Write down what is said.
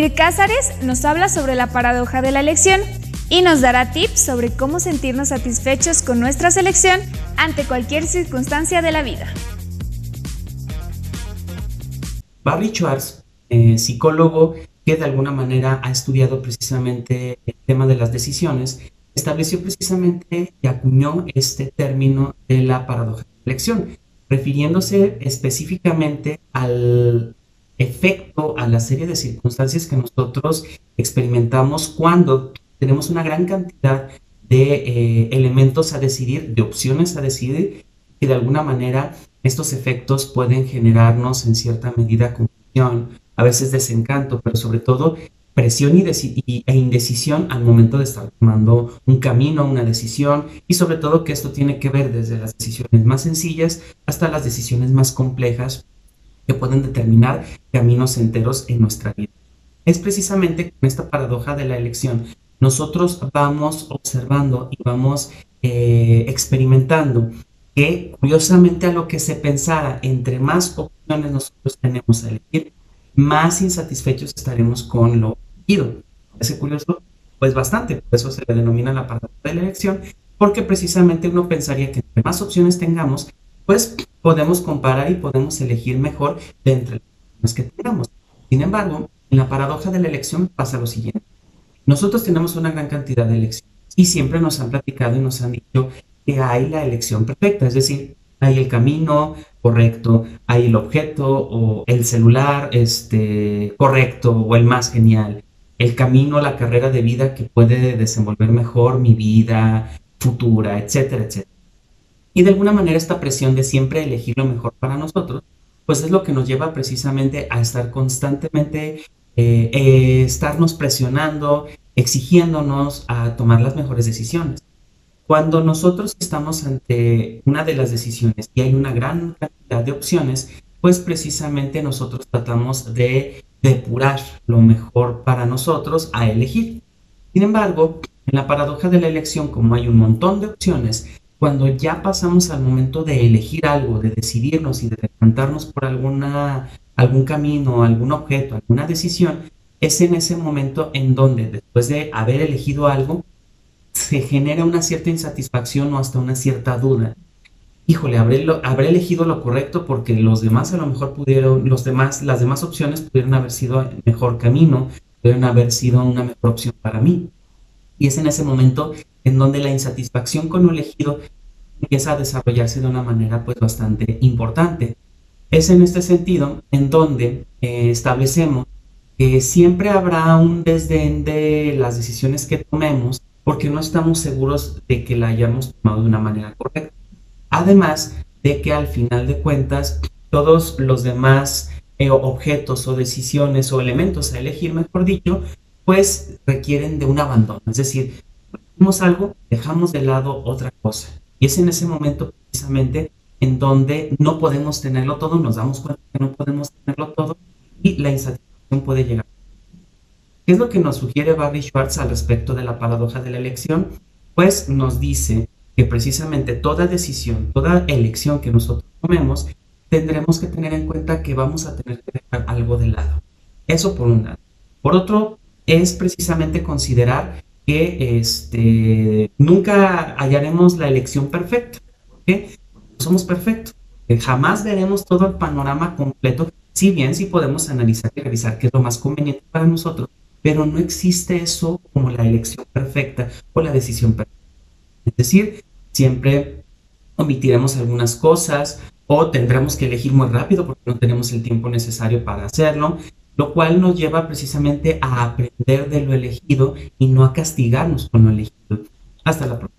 David Cázares nos habla sobre la paradoja de la elección y nos dará tips sobre cómo sentirnos satisfechos con nuestra selección ante cualquier circunstancia de la vida. Barry Schwartz, psicólogo que de alguna manera ha estudiado precisamente el tema de las decisiones, estableció precisamente y acuñó este término de la paradoja de la elección, refiriéndose específicamente al efecto, a la serie de circunstancias que nosotros experimentamos cuando tenemos una gran cantidad de elementos a decidir, de opciones a decidir, y de alguna manera estos efectos pueden generarnos en cierta medida confusión, a veces desencanto, pero sobre todo presión e indecisión al momento de estar tomando un camino, una decisión, y sobre todo que esto tiene que ver desde las decisiones más sencillas hasta las decisiones más complejas que pueden determinar caminos enteros en nuestra vida. Es precisamente con esta paradoja de la elección, nosotros vamos observando y vamos experimentando que curiosamente a lo que se pensara, entre más opciones nosotros tenemos a elegir, más insatisfechos estaremos con lo elegido. ¿Es curioso? Pues bastante, por eso se le denomina la paradoja de la elección, porque precisamente uno pensaría que entre más opciones tengamos, pues podemos comparar y podemos elegir mejor de entre las que tengamos. Sin embargo, en la paradoja de la elección pasa lo siguiente. Nosotros tenemos una gran cantidad de elecciones y siempre nos han platicado y nos han dicho que hay la elección perfecta, es decir, hay el camino correcto, hay el objeto o el celular correcto o el más genial, el camino, la carrera de vida que puede desenvolver mejor mi vida futura, etcétera, etcétera. Y de alguna manera esta presión de siempre elegir lo mejor para nosotros, pues es lo que nos lleva precisamente a estar constantemente, estarnos presionando, exigiéndonos a tomar las mejores decisiones. Cuando nosotros estamos ante una de las decisiones y hay una gran cantidad de opciones, pues precisamente nosotros tratamos de depurar lo mejor para nosotros a elegir. Sin embargo, en la paradoja de la elección, como hay un montón de opciones, cuando ya pasamos al momento de elegir algo, de decidirnos y de decantarnos por algún camino, algún objeto, alguna decisión, es en ese momento en donde, después de haber elegido algo, se genera una cierta insatisfacción o hasta una cierta duda. Híjole, habré elegido lo correcto porque los demás a lo mejor las demás opciones pudieron haber sido el mejor camino, pudieron haber sido una mejor opción para mí. Y es en ese momento en donde la insatisfacción con lo elegido empieza a desarrollarse de una manera pues bastante importante. Es en este sentido en donde establecemos que siempre habrá un desdén de las decisiones que tomemos porque no estamos seguros de que la hayamos tomado de una manera correcta. Además de que al final de cuentas todos los demás objetos o decisiones o elementos a elegir, mejor dicho, pues requieren de un abandono. Es decir, hacemos algo, dejamos de lado otra cosa. Y es en ese momento precisamente en donde no podemos tenerlo todo, nos damos cuenta que no podemos tenerlo todo y la insatisfacción puede llegar. ¿Qué es lo que nos sugiere Barry Schwartz al respecto de la paradoja de la elección? Pues nos dice que precisamente toda decisión, toda elección que nosotros tomemos, tendremos que tener en cuenta que vamos a tener que dejar algo de lado. Eso por un lado. Por otro, es precisamente considerar que nunca hallaremos la elección perfecta. ¿Okay? No somos perfectos. Jamás veremos todo el panorama completo, si bien sí podemos analizar y revisar qué es lo más conveniente para nosotros, pero no existe eso como la elección perfecta o la decisión perfecta. Es decir, siempre omitiremos algunas cosas o tendremos que elegir muy rápido porque no tenemos el tiempo necesario para hacerlo, lo cual nos lleva precisamente a aprender de lo elegido y no a castigarnos con lo elegido. Hasta la próxima.